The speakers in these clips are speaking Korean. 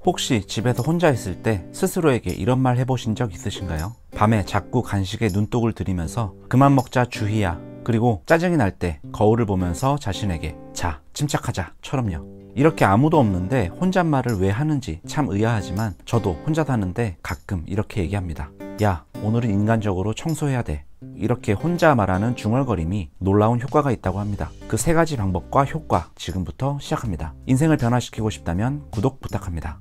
혹시 집에서 혼자 있을 때 스스로에게 이런 말 해보신 적 있으신가요? 밤에 자꾸 간식에 눈독을 들이면서 그만 먹자 주희야, 그리고 짜증이 날 때 거울을 보면서 자신에게 자, 침착하자 처럼요. 이렇게 아무도 없는데 혼잣말을 왜 하는지 참 의아하지만 저도 혼자 사는데 가끔 이렇게 얘기합니다. 야, 오늘은 인간적으로 청소해야 돼. 이렇게 혼자 말하는 중얼거림이 놀라운 효과가 있다고 합니다. 그 세 가지 방법과 효과 지금부터 시작합니다. 인생을 변화시키고 싶다면 구독 부탁합니다.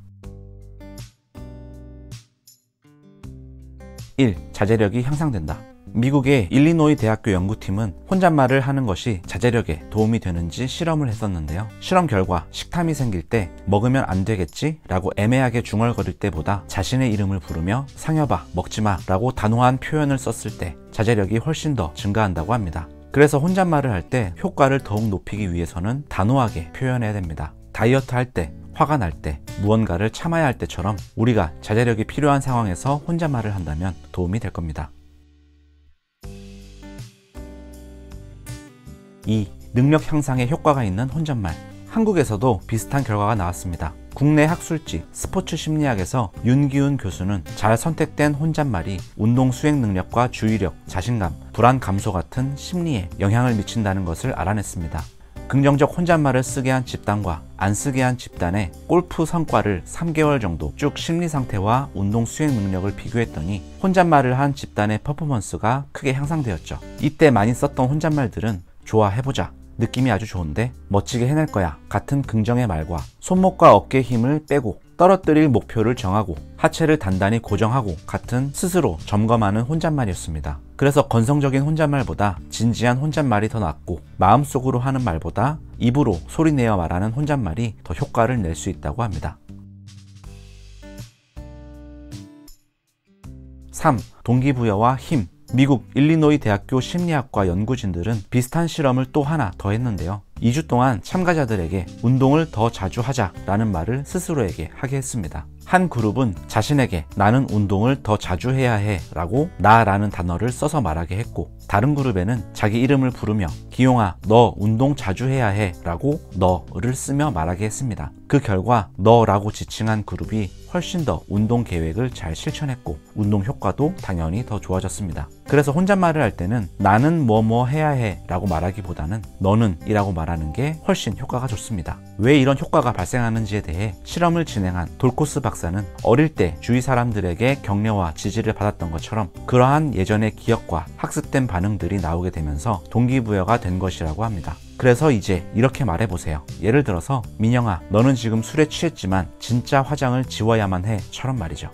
1. 자제력이 향상된다. 미국의 일리노이 대학교 연구팀은 혼잣말을 하는 것이 자제력에 도움이 되는지 실험을 했었는데요. 실험 결과 식탐이 생길 때 먹으면 안 되겠지? 라고 애매하게 중얼거릴 때보다 자신의 이름을 부르며 상여봐, 먹지마 라고 단호한 표현을 썼을 때 자제력이 훨씬 더 증가한다고 합니다. 그래서 혼잣말을 할 때 효과를 더욱 높이기 위해서는 단호하게 표현해야 됩니다. 다이어트 할 때, 화가 날 때, 무언가를 참아야 할 때처럼 우리가 자제력이 필요한 상황에서 혼잣말을 한다면 도움이 될 겁니다. 2. 능력 향상에 효과가 있는 혼잣말. 한국에서도 비슷한 결과가 나왔습니다. 국내 학술지 스포츠 심리학에서 윤기훈 교수는 잘 선택된 혼잣말이 운동 수행 능력과 주의력, 자신감, 불안 감소 같은 심리에 영향을 미친다는 것을 알아냈습니다. 긍정적 혼잣말을 쓰게 한 집단과 안 쓰게 한 집단의 골프 성과를 3개월 정도 쭉 심리 상태와 운동 수행 능력을 비교했더니 혼잣말을 한 집단의 퍼포먼스가 크게 향상되었죠. 이때 많이 썼던 혼잣말들은 좋아, 해보자, 느낌이 아주 좋은데, 멋지게 해낼 거야 같은 긍정의 말과 손목과 어깨 힘을 빼고 떨어뜨릴 목표를 정하고 하체를 단단히 고정하고 같은 스스로 점검하는 혼잣말이었습니다. 그래서 건성적인 혼잣말보다 진지한 혼잣말이 더 낫고 마음속으로 하는 말보다 입으로 소리내어 말하는 혼잣말이 더 효과를 낼 수 있다고 합니다. 3. 동기부여와 힘. 미국 일리노이 대학교 심리학과 연구진들은 비슷한 실험을 또 하나 더 했는데요. 2주 동안 참가자들에게 운동을 더 자주 하자라는 말을 스스로에게 하게 했습니다. 한 그룹은 자신에게 나는 운동을 더 자주 해야 해 라고 나라는 단어를 써서 말하게 했고, 다른 그룹에는 자기 이름을 부르며 기용아, 너 운동 자주 해야 해 라고 너를 쓰며 말하게 했습니다. 그 결과 너라고 지칭한 그룹이 훨씬 더 운동 계획을 잘 실천했고 운동 효과도 당연히 더 좋아졌습니다. 그래서 혼잣말을 할 때는 나는 뭐뭐 해야 해 라고 말하기보다는 너는 이라고 말하는 게 훨씬 효과가 좋습니다. 왜 이런 효과가 발생하는지에 대해 실험을 진행한 돌코스 박사는 어릴 때 주위 사람들에게 격려와 지지를 받았던 것처럼 그러한 예전의 기억과 학습된 반응들이 나오게 되면서 동기부여가 된 것이라고 합니다. 그래서 이제 이렇게 말해보세요. 예를 들어서 민영아, 너는 지금 술에 취했지만 진짜 화장을 지워야만 해 처럼 말이죠.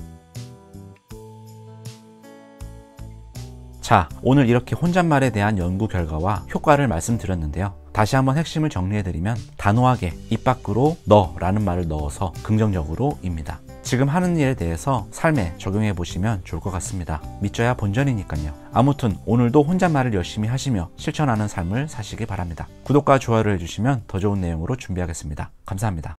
자, 오늘 이렇게 혼잣말에 대한 연구 결과와 효과를 말씀드렸는데요. 다시 한번 핵심을 정리해드리면 단호하게 입 밖으로 너라는 말을 넣어서 긍정적으로 입니다. 지금 하는 일에 대해서 삶에 적용해 보시면 좋을 것 같습니다. 믿져야 본전이니까요. 아무튼 오늘도 혼잣말을 열심히 하시며 실천하는 삶을 사시기 바랍니다. 구독과 좋아요를 해주시면 더 좋은 내용으로 준비하겠습니다. 감사합니다.